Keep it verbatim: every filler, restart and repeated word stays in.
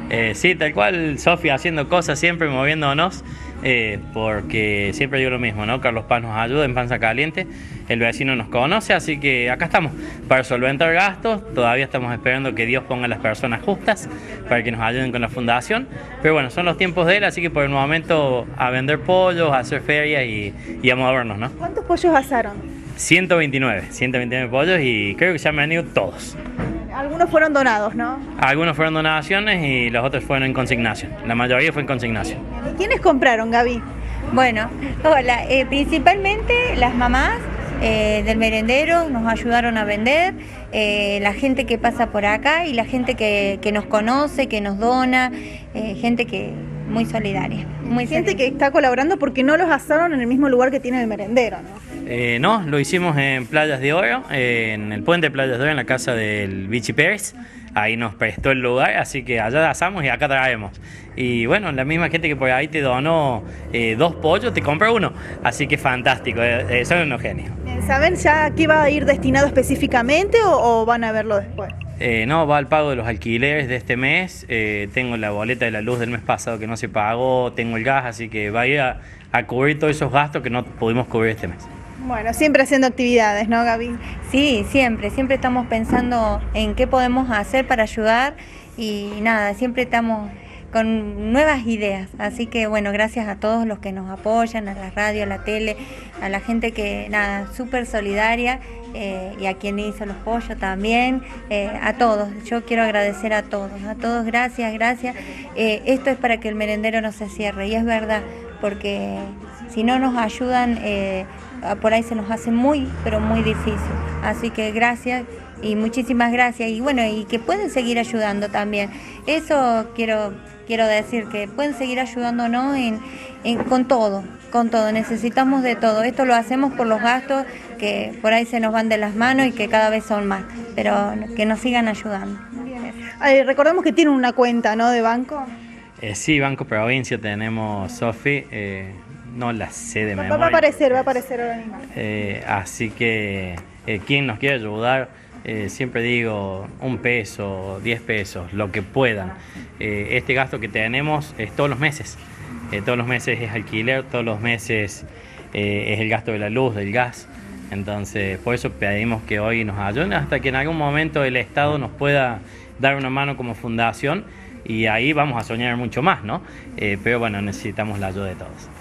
Eh, sí, tal cual, Sofi haciendo cosas siempre, moviéndonos, eh, porque siempre digo lo mismo, ¿no? Carlos Paz nos ayuda en Panza Caliente, el vecino nos conoce, así que acá estamos para solventar gastos. Todavía estamos esperando que Dios ponga las personas justas para que nos ayuden con la fundación, pero bueno, son los tiempos de él, así que por el momento a vender pollos, a hacer ferias y, y a movernos, ¿no? ¿Cuántos pollos asaron? ciento veintinueve, ciento veintinueve pollos y creo que ya me han ido todos. Algunos fueron donados, ¿no? Algunos fueron donaciones y los otros fueron en consignación. La mayoría fue en consignación. ¿Y quiénes compraron, Gaby? Bueno, hola, eh, principalmente las mamás eh, del merendero nos ayudaron a vender, eh, la gente que pasa por acá y la gente que, que nos conoce, que nos dona, eh, gente que muy solidaria. Muy Gente solidaria. que está colaborando porque no los asaron en el mismo lugar que tiene el merendero, ¿no? Eh, no, lo hicimos en Playas de Oro, eh, en el puente de Playas de Oro, en la casa del Vichy Pérez. Ahí nos prestó el lugar, así que allá asamos y acá traemos. Y bueno, la misma gente que por ahí te donó eh, dos pollos, te compra uno. Así que fantástico, eh, eh, son unos genios. ¿Saben ya a qué va a ir destinado específicamente o, o van a verlo después? Eh, no, va al pago de los alquileres de este mes. Eh, tengo la boleta de la luz del mes pasado que no se pagó, tengo el gas, así que va a ir a, a cubrir todos esos gastos que no pudimos cubrir este mes. Bueno, siempre haciendo actividades, ¿no, Gaby? Sí, siempre, siempre estamos pensando en qué podemos hacer para ayudar y nada, siempre estamos con nuevas ideas. Así que bueno, gracias a todos los que nos apoyan, a la radio, a la tele, a la gente que nada, súper solidaria eh, y a quien hizo los pollos también, eh, a todos. Yo quiero agradecer a todos, a todos, gracias, gracias. Eh, esto es para que el merendero no se cierre y es verdad, porque si no nos ayudan, eh, por ahí se nos hace muy, pero muy difícil. Así que gracias y muchísimas gracias. Y bueno, y que pueden seguir ayudando también. Eso quiero, quiero decir, que pueden seguir ayudándonos en, en, con todo, con todo. Necesitamos de todo. Esto lo hacemos por los gastos que por ahí se nos van de las manos y que cada vez son más. Pero que nos sigan ayudando. Eh, recordemos que tienen una cuenta, ¿no?, de banco. Eh, sí, Banco Provincia tenemos, Sofi, eh, no la sé de Va, memoria. va a aparecer, va a aparecer ahora mismo. Eh, así que eh, quien nos quiera ayudar, eh, siempre digo un peso, diez pesos, lo que puedan. Eh, este gasto que tenemos es todos los meses. Eh, todos los meses es alquiler, todos los meses eh, es el gasto de la luz, del gas. Entonces, por eso pedimos que hoy nos ayuden hasta que en algún momento el Estado nos pueda dar una mano como fundación y ahí vamos a soñar mucho más, ¿no? Eh, pero bueno, necesitamos la ayuda de todos.